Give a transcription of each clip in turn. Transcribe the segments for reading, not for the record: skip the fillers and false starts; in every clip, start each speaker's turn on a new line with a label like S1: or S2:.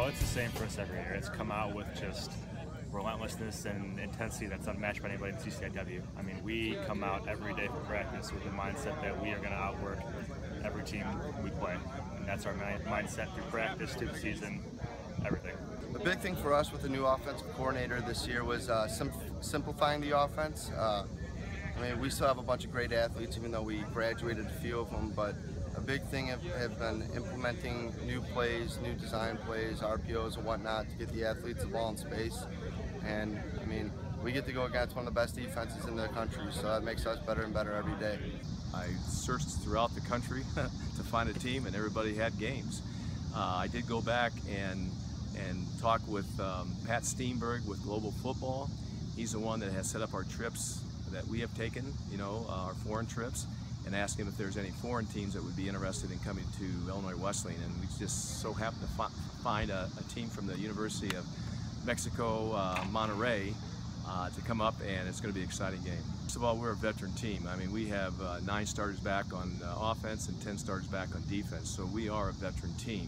S1: Oh, it's the same for us every year. It's come out with just relentlessness and intensity that's unmatched by anybody in CCIW. I mean, we come out every day for practice with the mindset that we are going to outwork every team we play. And that's our mindset through practice, through the season, everything.
S2: The big thing for us with the new offensive coordinator this year was simplifying the offense. I mean, we still have a bunch of great athletes, even though we graduated a few of them, but a big thing have been implementing new plays, new design plays, RPOs and whatnot to get the athletes the ball in space. And I mean, we get to go against one of the best defenses in the country, so that makes us better and better every day.
S3: I searched throughout the country to find a team, and everybody had games. I did go back and talk with Pat Steenberg with Global Football. He's the one that has set up our trips that we have taken, our foreign trips, and asked him if there's any foreign teams that would be interested in coming to Illinois Wesleyan. And we just so happened to find a team from the University of Mexico, Monterrey, to come up, and it's going to be an exciting game. First of all, we're a veteran team. I mean, we have 9 starters back on offense and 10 starters back on defense, so we are a veteran team.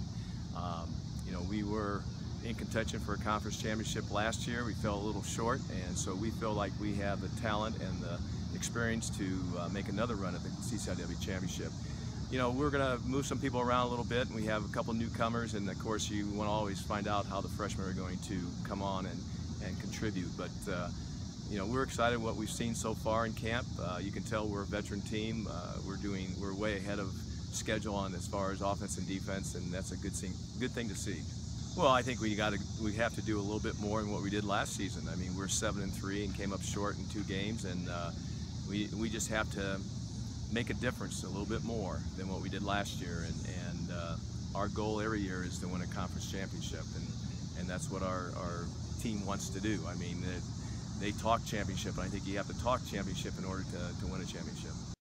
S3: We were in contention for a conference championship last year. We fell a little short, and so we feel like we have the talent and the experience to make another run at the CCIW championship. We're going to move some people around a little bit, and we have a couple newcomers, and of course you want to always find out how the freshmen are going to come on and contribute. But we're excited what we've seen so far in camp. You can tell we're a veteran team. We're way ahead of schedule on as far as offense and defense, and that's a good thing to see. Well, I think we have to do a little bit more than what we did last season. I mean, we're 7-3 and came up short in 2 games, and we just have to make a difference a little bit more than what we did last year. And our goal every year is to win a conference championship, and that's what our team wants to do. I mean, they talk championship, and I think you have to talk championship in order to win a championship.